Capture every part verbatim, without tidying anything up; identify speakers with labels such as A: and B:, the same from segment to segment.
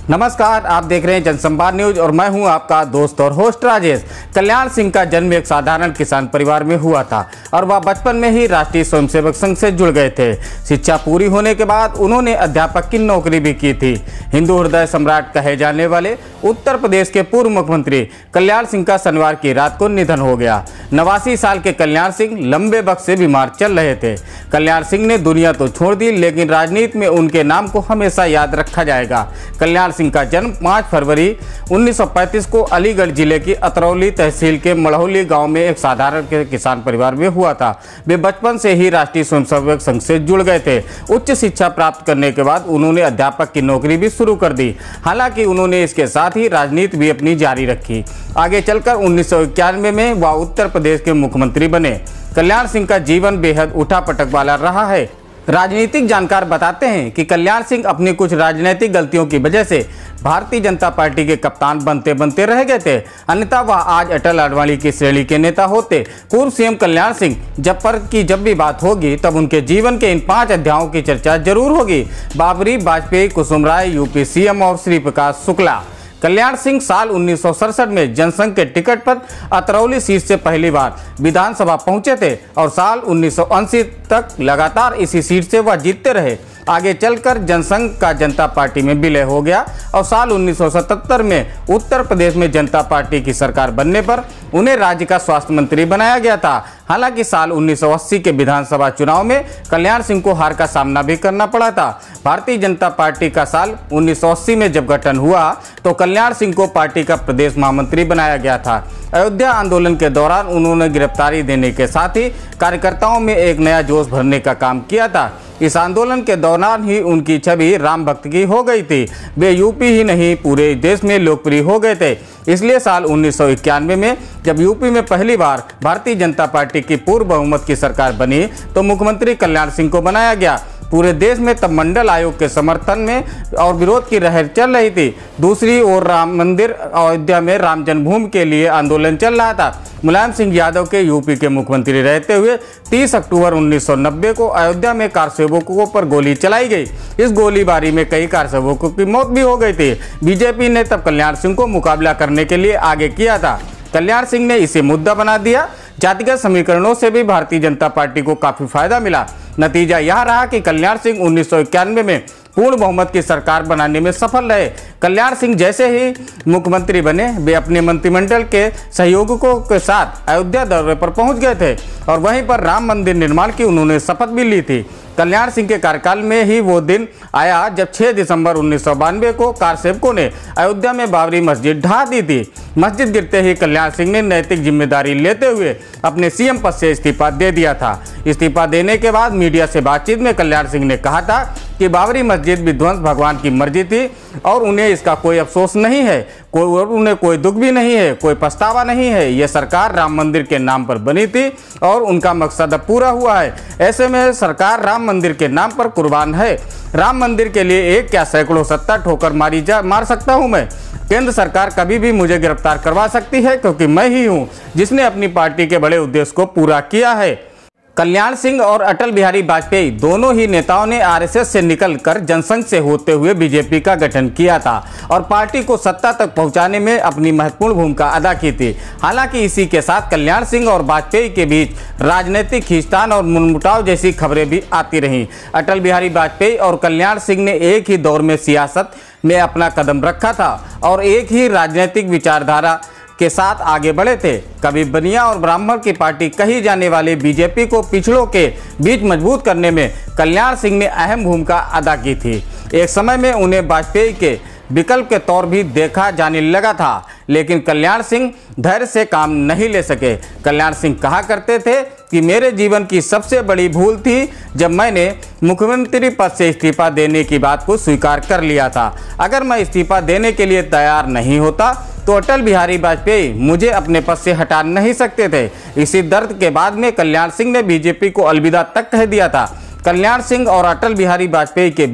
A: नमस्कार, आप देख रहे हैं जनसंवाद न्यूज और मैं हूं आपका दोस्त और होस्ट राजेश। कल्याण सिंह का जन्म एक साधारण किसान परिवार में हुआ था और वह बचपन में ही राष्ट्रीय स्वयंसेवक संघ से जुड़ गए थे। शिक्षा पूरी होने के बाद उन्होंने अध्यापक की नौकरी भी की थी। हिंदू हृदय सम्राट कहे जाने वाले उत्तर प्रदेश के पूर्व मुख्यमंत्री कल्याण सिंह का शनिवार की रात को निधन हो गया। नवासी साल के कल्याण सिंह लंबे वक्त से बीमार चल रहे थे। कल्याण सिंह ने दुनिया तो छोड़ दी, लेकिन राजनीति में उनके नाम को हमेशा याद रखा जाएगा। कल्याण सिंह का जन्म पाँच फरवरी उन्नीस सौ पैंतीस को अलीगढ़ जिले की अतरौली तहसील के मड़हौली गांव में एक साधारण के किसान परिवार में हुआ था। वे बचपन से ही राष्ट्रीय स्वयंसेवक संघ से जुड़ गए थे। उच्च शिक्षा प्राप्त करने के बाद उन्होंने अध्यापक की नौकरी भी शुरू कर दी। हालांकि उन्होंने इसके साथ ही राजनीति भी अपनी जारी रखी। आगे चलकर उन्नीस सौ इक्यानवे में वह उत्तर प्रदेश के मुख्यमंत्री बने। कल्याण सिंह का जीवन बेहद उठापटक वाला रहा है। राजनीतिक जानकार बताते हैं कि कल्याण सिंह अपनी कुछ राजनीतिक गलतियों की वजह से भारतीय जनता पार्टी के कप्तान बनते बनते रह गए थे, अन्यथा वह आज अटल आडवाणी की श्रेणी के नेता होते। पूर्व सीएम कल्याण सिंह जब पर की जब भी बात होगी तब उनके जीवन के इन पांच अध्यायों की चर्चा जरूर होगी। बाबरी, वाजपेयी, कुसुमराय, यूपी सीएम और श्री प्रकाश शुक्ला। कल्याण सिंह साल उन्नीस सौ सड़सठ में जनसंघ के टिकट पर अतरौली सीट से पहली बार विधानसभा पहुंचे थे और साल उन्नीस सौ अस्सी तक लगातार इसी सीट से वह जीतते रहे। आगे चलकर जनसंघ का जनता पार्टी में विलय हो गया और साल उन्नीस सौ सतहत्तर में उत्तर प्रदेश में जनता पार्टी की सरकार बनने पर उन्हें राज्य का स्वास्थ्य मंत्री बनाया गया था। हालांकि साल उन्नीस सौ अस्सी के विधानसभा चुनाव में कल्याण सिंह को हार का सामना भी करना पड़ा था। भारतीय जनता पार्टी का साल उन्नीस सौ अस्सी में जब गठन हुआ तो कल्याण सिंह को पार्टी का प्रदेश महामंत्री बनाया गया था। अयोध्या आंदोलन के दौरान उन्होंने गिरफ्तारी देने के साथ ही कार्यकर्ताओं में एक नया जोश भरने का काम किया था। इस आंदोलन के दौरान ही उनकी छवि राम भक्त की हो गई थी। वे यूपी ही नहीं पूरे देश में लोकप्रिय हो गए थे। इसलिए साल उन्नीस सौ इक्यानवे में जब यूपी में पहली बार भारतीय जनता पार्टी की पूर्ण बहुमत की सरकार बनी तो मुख्यमंत्री कल्याण सिंह को बनाया गया। पूरे देश में तब मंडल आयोग के समर्थन में और विरोध की लहर चल रही थी। दूसरी ओर राम मंदिर अयोध्या में राम जन्मभूमि के लिए आंदोलन चल रहा था। मुलायम सिंह यादव के यूपी के मुख्यमंत्री रहते हुए तीस अक्टूबर उन्नीस सौ नब्बे को अयोध्या में कारसेवकों पर गोली चलाई गई। इस गोलीबारी में कई कारसेवकों की मौत भी हो गई थी। बीजेपी ने तब कल्याण सिंह को मुकाबला करने के लिए आगे किया था। कल्याण सिंह ने इसे मुद्दा बना दिया। जातिगत समीकरणों से भी भारतीय जनता पार्टी को काफी फायदा मिला। नतीजा यह रहा कि कल्याण सिंह उन्नीस सौ इक्यानवे में पूर्ण बहुमत की सरकार बनाने में सफल रहे। कल्याण सिंह जैसे ही मुख्यमंत्री बने वे अपने मंत्रिमंडल के सहयोगियों के साथ अयोध्या दौरे पर पहुंच गए थे और वहीं पर राम मंदिर निर्माण की उन्होंने शपथ भी ली थी। कल्याण सिंह के कार्यकाल में ही वो दिन आया जब छह दिसंबर उन्नीस सौ बानवे को कारसेवकों ने अयोध्या में बाबरी मस्जिद ढा दी थी। मस्जिद गिरते ही कल्याण सिंह ने नैतिक जिम्मेदारी लेते हुए अपने सीएम पद से इस्तीफा दे दिया था। इस्तीफा देने के बाद मीडिया से बातचीत में कल्याण सिंह ने कहा था कि बाबरी मस्जिद विध्वंस भगवान की मर्जी थी और उन्हें इसका कोई अफसोस नहीं है, कोई उन्हें कोई दुख भी नहीं है, कोई पछतावा नहीं है। यह सरकार राम मंदिर के नाम पर बनी थी और उनका मकसद अब पूरा हुआ है। ऐसे में सरकार राम मंदिर के नाम पर कुर्बान है। राम मंदिर के लिए एक क्या सैकड़ों सत्तर ठोकर मारी जा मार सकता हूं मैं। केंद्र सरकार कभी भी मुझे गिरफ्तार करवा सकती है क्योंकि मैं ही हूं जिसने अपनी पार्टी के बड़े उद्देश्य को पूरा किया है। कल्याण सिंह और अटल बिहारी वाजपेयी दोनों ही नेताओं ने आरएसएस से निकलकर जनसंघ से होते हुए बीजेपी का गठन किया था और पार्टी को सत्ता तक पहुंचाने में अपनी महत्वपूर्ण भूमिका अदा की थी। हालांकि इसी के साथ कल्याण सिंह और वाजपेयी के बीच राजनीतिक खींचतान और मनमुटाव जैसी खबरें भी आती रहीं। अटल बिहारी वाजपेयी और कल्याण सिंह ने एक ही दौर में सियासत में अपना कदम रखा था और एक ही राजनीतिक विचारधारा के साथ आगे बढ़े थे। कभी बनिया और ब्राह्मण की पार्टी कही जाने वाली बीजेपी को पिछड़ों के बीच मजबूत करने में कल्याण सिंह ने अहम भूमिका अदा की थी। एक समय में उन्हें वाजपेयी के विकल्प के तौर भी देखा जाने लगा था, लेकिन कल्याण सिंह धैर्य से काम नहीं ले सके। कल्याण सिंह कहा करते थे कि मेरे जीवन की सबसे बड़ी भूल थी जब मैंने मुख्यमंत्री पद से इस्तीफा देने की बात को स्वीकार कर लिया था। अगर मैं इस्तीफा देने के लिए तैयार नहीं होता तो अटल बिहारी वाजपेयी मुझे अपने पद से हटा नहीं सकते थे। इसी दर्द के बाद में कल्याण सिंह ने बीजेपी को अलविदा तक कह दिया था। कल्याण सिंह और अटल बिहारी वाजपेयी के बीच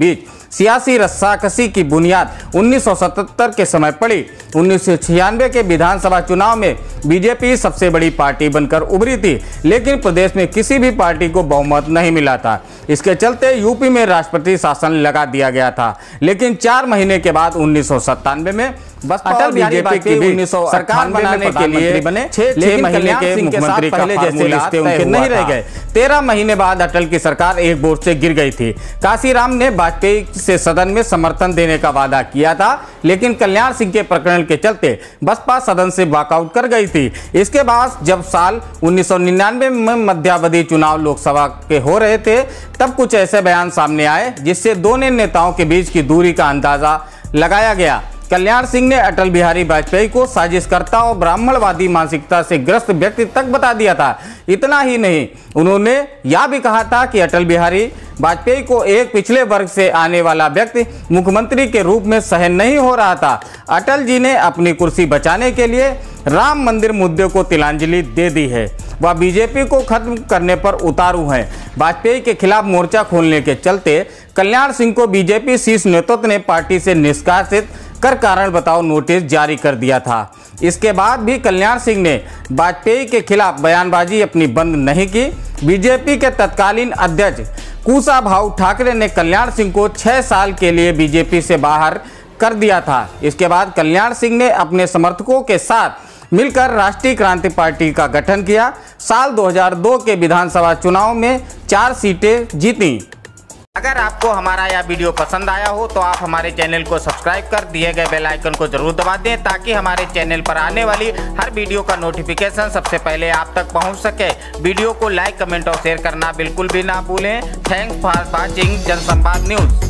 A: सियासी रस्साकसी की बुनियाद उन्नीस सौ सतहत्तर के समय पड़ी। उन्नीस सौ छियानवे के विधानसभा चुनाव में बीजेपी सबसे बड़ी पार्टी बनकर उभरी थी, लेकिन प्रदेश में किसी भी पार्टी को बहुमत नहीं मिला था। इसके चलते यूपी में राष्ट्रपति शासन लगा दिया गया था। लेकिन चार महीने के बाद उन्नीस सौ सत्तानवे में बसपा और बीजेपी की उन्नीस सौ सरकार बनाने के लिए बने छह छह महीने के मुख्यमंत्री का पहले जैसे उनके नहीं रह गए। तेरह महीने बाद अटल की सरकार एक वोट से गिर गई थी। काशीराम ने वाजपेयी से सदन में समर्थन देने का वादा किया था, लेकिन कल्याण सिंह के प्रकरण के चलते बसपा सदन से वॉकआउट कर गई थी। इसके बाद जब साल उन्नीस सौ निन्यानवे में मध्यावधि चुनाव लोकसभा के हो रहे थे, तब कुछ ऐसे बयान सामने आए जिससे दोनों नेताओं के बीच की दूरी का अंदाजा लगाया गया। कल्याण सिंह ने अटल बिहारी वाजपेयी को साजिशकर्ता और ब्राह्मणवादी मानसिकता से ग्रस्त व्यक्ति तक बता दिया था। इतना ही नहीं, उन्होंने यह भी कहा था कि अटल बिहारी वाजपेयी को एक पिछले वर्ग से आने वाला व्यक्ति मुख्यमंत्री के रूप में सहन नहीं हो रहा था। अटल जी ने अपनी कुर्सी बचाने के लिए राम मंदिर मुद्दे को तिलांजलि दे दी है। वह बीजेपी को खत्म करने पर उतारू हैं। वाजपेयी के खिलाफ मोर्चा खोलने के चलते कल्याण सिंह को बीजेपी शीर्ष नेतृत्व ने पार्टी से निष्कासित कर कारण बताओ नोटिस जारी कर दिया था। इसके बाद भी कल्याण सिंह ने वाजपेयी के खिलाफ बयानबाजी अपनी बंद नहीं की। बीजेपी के तत्कालीन अध्यक्ष कुशाभाऊ ठाकरे ने कल्याण सिंह को छह साल के लिए बीजेपी से बाहर कर दिया था। इसके बाद कल्याण सिंह ने अपने समर्थकों के साथ मिलकर राष्ट्रीय क्रांति पार्टी का गठन किया। साल दो हज़ार दो के विधानसभा चुनाव में चार सीटें जीती। अगर आपको हमारा यह वीडियो पसंद आया हो तो आप हमारे चैनल को सब्सक्राइब कर दिए गए बेल आइकन को जरूर दबा दें, ताकि हमारे चैनल पर आने वाली हर वीडियो का नोटिफिकेशन सबसे पहले आप तक पहुंच सके। वीडियो को लाइक, कमेंट और शेयर करना बिल्कुल भी ना भूलें। Thanks for watching Jansamvad news.